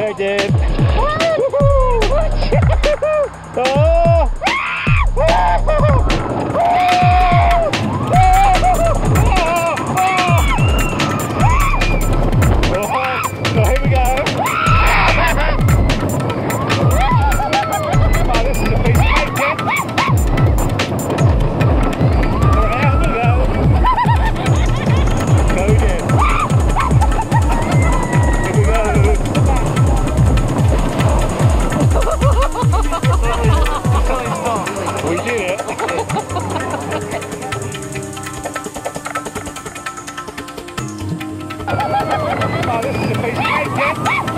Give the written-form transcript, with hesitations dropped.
Go, Jim. Oh! So here we go. Oh, this is a piece of cake, Jim. Alright, I'm gonna go. Go, Jim. Here we go. We did it. Oh, this is a piece of cake, Jim.